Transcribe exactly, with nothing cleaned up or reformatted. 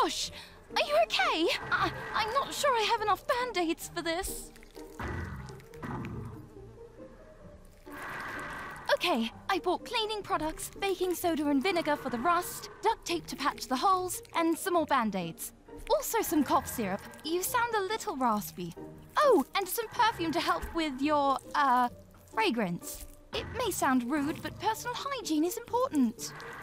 gosh! Are you okay? I, I'm not sure I have enough band-aids for this. Okay, I bought cleaning products, baking soda and vinegar for the rust, duct tape to patch the holes, and some more band-aids. Also some cough syrup. You sound a little raspy. Oh, and some perfume to help with your, uh, fragrance. It may sound rude, but personal hygiene is important.